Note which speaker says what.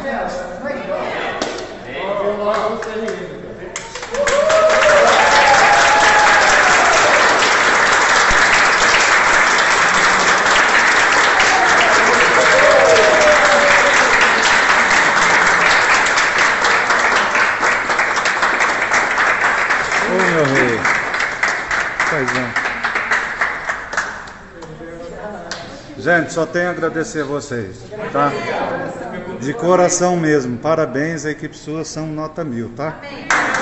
Speaker 1: Meu rei, paizão. Gente, só tenho a agradecer a vocês, tá? De coração mesmo, parabéns, a equipe sua são nota 1000, tá?